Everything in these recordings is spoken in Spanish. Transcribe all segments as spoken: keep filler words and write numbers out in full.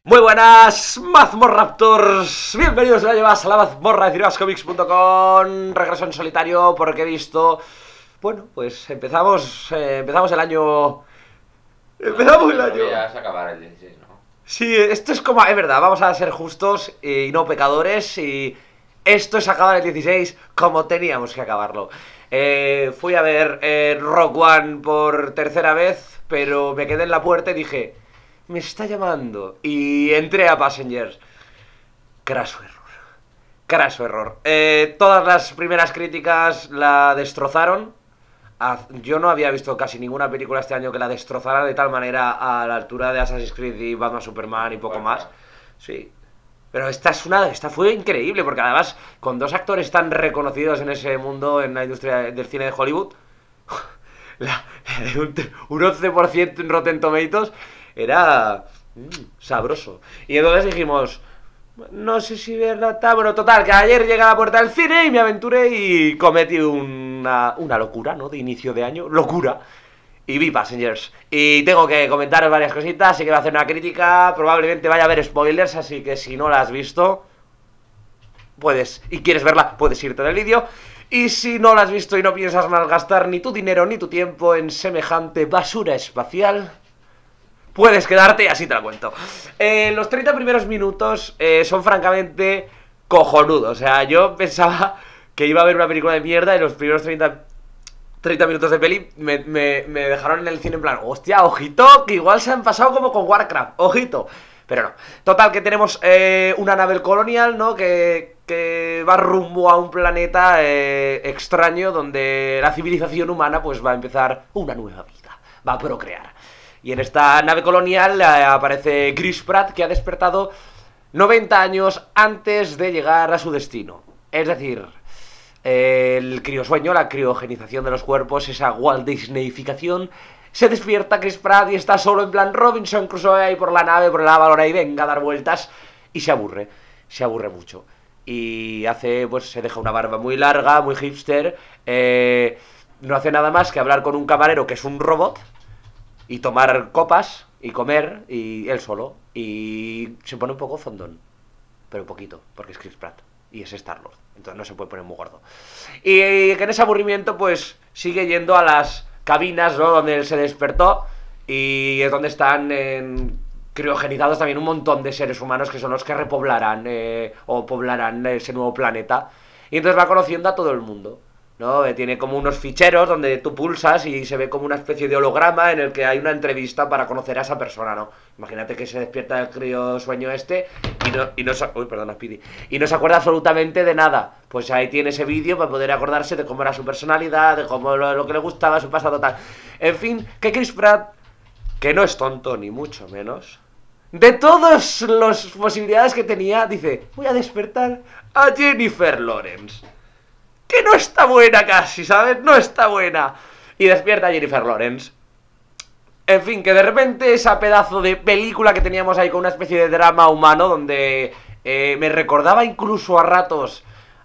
Muy buenas, Mazmorraptors. Bienvenidos una vez más a la mazmorra de cinemascomics punto com. Regreso en solitario porque he visto... Bueno, pues empezamos eh, empezamos el año... Empezamos el año... Ya es acabar el dieciséis, ¿no? Sí, esto es como... Es verdad, vamos a ser justos y no pecadores. Y esto es acabar el dieciséis como teníamos que acabarlo. eh, Fui a ver eh, Rogue One por tercera vez, pero me quedé en la puerta y dije... Me está llamando. Y entré a Passengers. Craso error. Craso error. Eh, todas las primeras críticas la destrozaron. Yo no había visto casi ninguna película este año que la destrozara de tal manera a la altura de Assassin's Creed y Batman Superman y poco Bueno, más. Sí. Pero esta es una, esta fue increíble, porque además, con dos actores tan reconocidos en ese mundo, en la industria del cine de Hollywood, la, un, un once por ciento en Rotten Tomatoes era mmm, sabroso. Y entonces dijimos, no sé si verla tal. Bueno, total, que ayer llegué a la puerta del cine y me aventuré y cometí una, una locura, ¿no? De inicio de año, locura. Y vi Passengers. Y tengo que comentaros varias cositas, así que voy a hacer una crítica. Probablemente vaya a haber spoilers, así que si no la has visto, puedes, y quieres verla, puedes irte del vídeo. Y si no la has visto y no piensas malgastar ni tu dinero ni tu tiempo en semejante basura espacial, puedes quedarte y así te la cuento. Eh, los treinta primeros minutos eh, son francamente cojonudos. O sea, yo pensaba que iba a ver una película de mierda y los primeros treinta, treinta minutos de peli me, me, me dejaron en el cine en plan, hostia, ojito, que igual se han pasado como con Warcraft, ojito. Pero no. Total, que tenemos eh, una nave colonial, ¿no? Que, que va rumbo a un planeta eh, extraño donde la civilización humana pues va a empezar una nueva vida, va a procrear. Y en esta nave colonial eh, aparece Chris Pratt, que ha despertado noventa años antes de llegar a su destino. Es decir, eh, el criosueño, la criogenización de los cuerpos, esa Walt Disneyificación. Se despierta Chris Pratt y está solo en plan Robinson Crusoe ahí por la nave, por el Avalon, y venga a dar vueltas. Y se aburre, se aburre mucho. Y hace, pues se deja una barba muy larga, muy hipster. Eh, no hace nada más que hablar con un camarero que es un robot. Y tomar copas y comer, y él solo. Y se pone un poco fondón. Pero un poquito, porque es Chris Pratt. Y es Star-Lord. Entonces no se puede poner muy gordo. Y que en ese aburrimiento, pues, sigue yendo a las cabinas, ¿no? Donde él se despertó. Y es donde están en, criogenizados también un montón de seres humanos que son los que repoblarán eh, o poblarán ese nuevo planeta. Y entonces va conociendo a todo el mundo, ¿no? Tiene como unos ficheros donde tú pulsas y se ve como una especie de holograma en el que hay una entrevista para conocer a esa persona, ¿no? Imagínate que se despierta del crío sueño este y no, y no se... Uy, perdona, Speedy. Y no se acuerda absolutamente de nada. Pues ahí tiene ese vídeo para poder acordarse de cómo era su personalidad, de cómo lo, lo que le gustaba, su pasado, tal. En fin, que Chris Pratt, que no es tonto ni mucho menos, de todas las posibilidades que tenía, dice, voy a despertar a Jennifer Lawrence, que no está buena casi, ¿sabes? No está buena. Y despierta a Jennifer Lawrence. En fin, que de repente esa pedazo de película que teníamos ahí con una especie de drama humano, donde eh, me recordaba incluso a ratos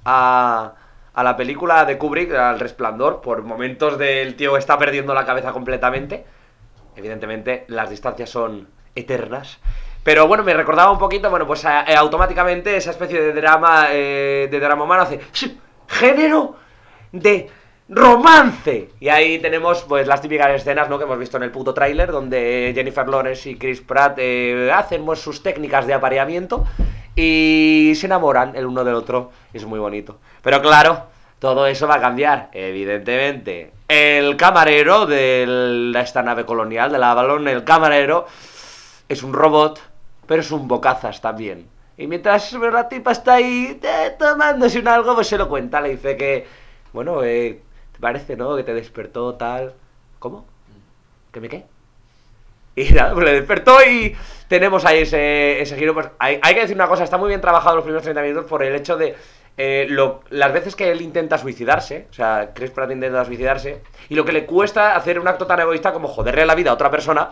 a, a la película de Kubrick, al Resplandor, por momentos del tío que está perdiendo la cabeza completamente. Evidentemente las distancias son eternas. Pero bueno, me recordaba un poquito, bueno, pues eh, automáticamente esa especie de drama, eh, de drama humano hace... género de romance. Y ahí tenemos pues las típicas escenas, ¿no? Que hemos visto en el puto tráiler, donde Jennifer Lawrence y Chris Pratt eh, hacen pues, sus técnicas de apareamiento y se enamoran el uno del otro. Es muy bonito. Pero claro, todo eso va a cambiar, evidentemente. El camarero de esta nave colonial, de la Avalon, el camarero es un robot, pero es un bocazas también. Y mientras la tipa está ahí eh, tomándose un algo, pues se lo cuenta. Le dice que, bueno, eh, ¿te parece, no? Que te despertó tal... ¿Cómo? ¿Que me qué? Y nada, pues le despertó y tenemos ahí ese, ese giro. Pues hay, hay que decir una cosa, está muy bien trabajado los primeros treinta minutos por el hecho de eh, lo, las veces que él intenta suicidarse. O sea, Chris Pratt intenta suicidarse. Y lo que le cuesta hacer un acto tan egoísta como joderle la vida a otra persona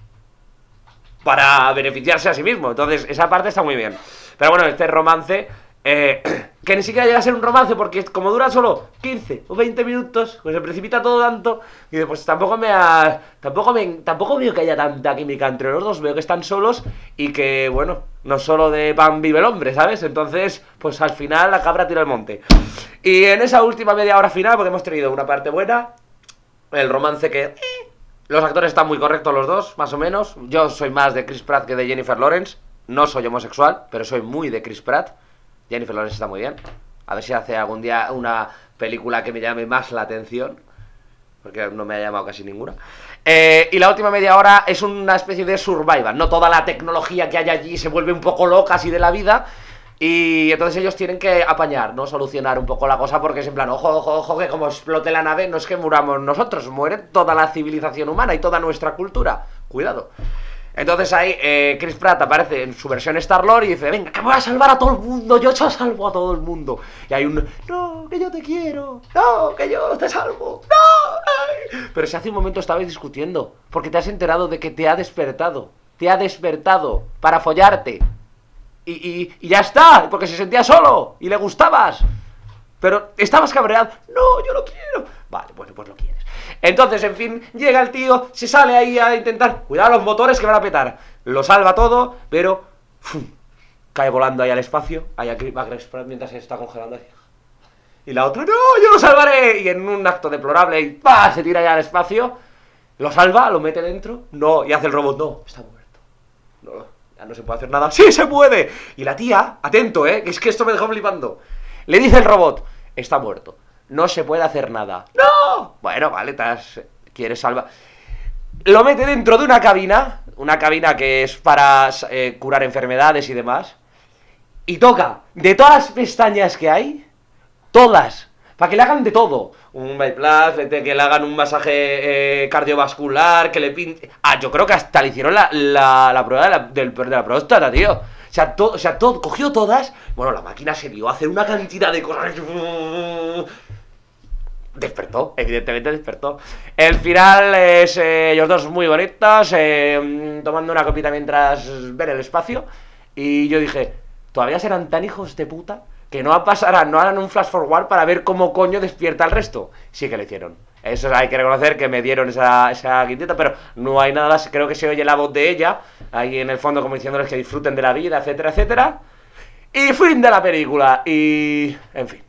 para beneficiarse a sí mismo. Entonces esa parte está muy bien. Pero bueno, este romance Eh, que ni siquiera llega a ser un romance porque como dura solo quince o veinte minutos, pues se precipita todo tanto y pues tampoco me ha, tampoco me, tampoco veo que haya tanta química entre los dos, veo que están solos y que bueno, no solo de pan vive el hombre, ¿sabes? Entonces, pues al final la cabra tira al monte. Y en esa última media hora final, porque hemos tenido una parte buena, el romance que... Eh, los actores están muy correctos los dos, más o menos. Yo soy más de Chris Pratt que de Jennifer Lawrence. No soy homosexual, pero soy muy de Chris Pratt. Jennifer Lawrence está muy bien. A ver si hace algún día una película que me llame más la atención, porque no me ha llamado casi ninguna. Eh, y la última media hora es una especie de survival. No toda la tecnología que hay allí se vuelve un poco loca así de la vida. Y entonces ellos tienen que apañar, ¿no? Solucionar un poco la cosa porque es en plan, ojo, ojo, ojo, que como explote la nave no es que muramos nosotros, muere toda la civilización humana y toda nuestra cultura. Cuidado. Entonces ahí eh, Chris Pratt aparece en su versión Star-Lord y dice, venga, que voy a salvar a todo el mundo, yo te salvo a todo el mundo. Y hay un, no, que yo te quiero, no, que yo te salvo, no. Ay. Pero se hace un momento estabais discutiendo, porque te has enterado de que te ha despertado, te ha despertado para follarte. Y, y, y ya está, porque se sentía solo y le gustabas. Pero estabas cabreado. No, yo lo quiero. Vale, bueno, pues lo quieres. Entonces, en fin, llega el tío, se sale ahí a intentar... Cuidado los motores que van a petar. Lo salva todo, pero... ¡fum! Cae volando ahí al espacio. Ahí a Chris Pratt mientras se está congelando ahí. Y la otra, ¡no, yo lo salvaré! Y en un acto deplorable, y ¡pah! Se tira ahí al espacio. Lo salva, lo mete dentro. No, y hace el robot. No, está muerto. No, ya no se puede hacer nada. ¡Sí, se puede! Y la tía, atento, ¿eh? Que es que esto me dejó flipando. Le dice el robot, está muerto. No se puede hacer nada. ¡No! Bueno, vale, te has... quieres salvar... Lo mete dentro de una cabina. Una cabina que es para eh, curar enfermedades y demás. Y toca, de todas las pestañas que hay, todas, para que le hagan de todo. Un bypass, que le hagan un masaje eh, cardiovascular, que le pinte... Ah, yo creo que hasta le hicieron la, la, la prueba de la, del, de la próstata, tío. O sea, todo, o sea, todo, cogió todas. Bueno, la máquina se vio a hacer una cantidad de cosas. Despertó, evidentemente despertó. El final es eh, ellos dos muy bonitos, eh, tomando una copita mientras ven el espacio. Y yo dije, todavía serán tan hijos de puta que no pasarán, no harán un flash forward para ver cómo coño despierta el resto. Sí que lo hicieron. Eso hay que reconocer que me dieron esa, esa quintita, pero no hay nada, creo que se oye la voz de ella ahí en el fondo como diciéndoles que disfruten de la vida, etcétera, etcétera. Y fin de la película. Y... en fin.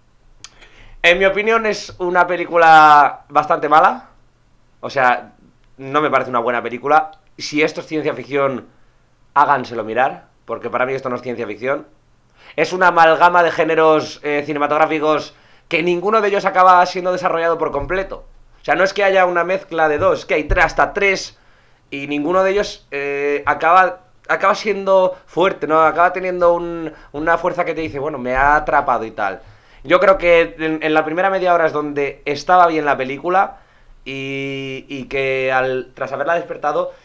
En mi opinión es una película bastante mala. O sea, no me parece una buena película. Si esto es ciencia ficción, háganselo mirar, porque para mí esto no es ciencia ficción. Es una amalgama de géneros eh, cinematográficos que ninguno de ellos acaba siendo desarrollado por completo. O sea, no es que haya una mezcla de dos, es que hay tres, hasta tres, y ninguno de ellos eh, acaba... acaba siendo fuerte, ¿no? Acaba teniendo un, una fuerza que te dice, bueno, me ha atrapado y tal. Yo creo que en, en la primera media hora es donde estaba bien la película y, y que al, tras haberla despertado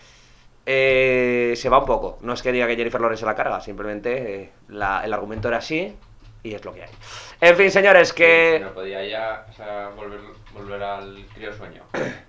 eh, se va un poco. No es que diga que Jennifer Lawrence se la carga, simplemente eh, la, el argumento era así y es lo que hay. En fin, señores, que... No podía ya, o sea, volver, volver al crío sueño.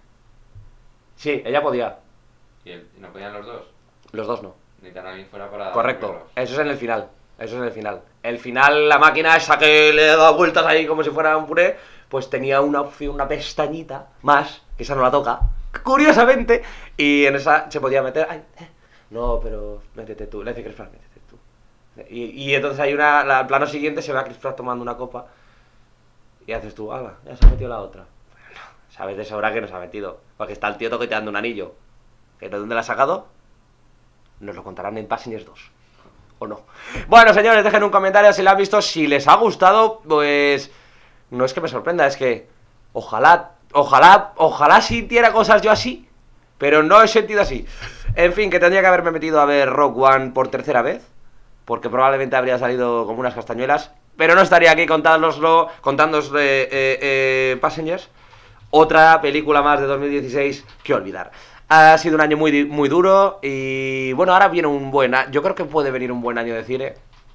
Sí, ella podía. ¿Y el, no podían los dos? Los dos no. Necesitan a alguien fuera para... Correcto, verlos. eso es en el final. Eso es en el final. El final, la máquina esa que le da vueltas ahí como si fuera un puré, pues tenía una opción, una pestañita más, que esa no la toca, curiosamente, y en esa se podía meter... Ay, eh, no, pero métete tú, le dice Chris Pratt, métete tú. Y, y entonces hay una... La, el plano siguiente se ve a Chris Pratt tomando una copa y haces tú, ala, ya se ha metido la otra. Bueno, sabes de sobra que no se ha metido, porque está el tío toqueteando un anillo. ¿De dónde la ha sacado? Nos lo contarán en Passengers dos. ¿O no? Bueno, señores, dejen un comentario si lo han visto. Si les ha gustado, pues... no es que me sorprenda, es que... Ojalá, ojalá, ojalá sintiera cosas yo así. Pero no he sentido así. En fin, que tendría que haberme metido a ver Rogue One por tercera vez. Porque probablemente habría salido como unas castañuelas. Pero no estaría aquí contándoslo, contándoos de eh, eh, Passengers. Otra película más de dos mil dieciséis que olvidar. Ha sido un año muy, muy duro y bueno, ahora viene un buen año. Yo creo que puede venir un buen año de cine.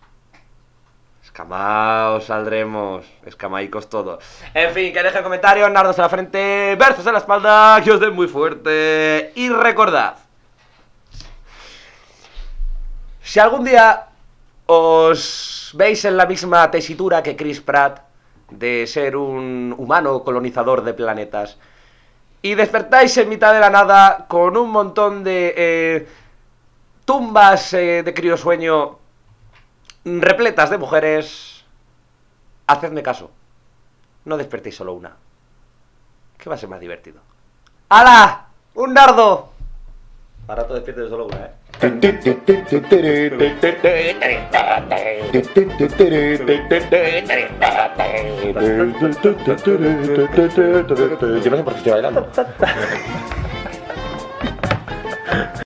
Escamaos saldremos, escamaicos todos. En fin, que dejen comentarios, nardos en la frente, berzos en la espalda, que os den muy fuerte. Y recordad, si algún día os veis en la misma tesitura que Chris Pratt de ser un humano colonizador de planetas y despertáis en mitad de la nada con un montón de eh, tumbas eh, de criosueño repletas de mujeres, hacedme caso, no despertéis solo una, que va a ser más divertido. ¡Hala! ¡Un nardo! Ahora tú despiertes solo una, ¿eh? Yo no sé por qué estoy bailando.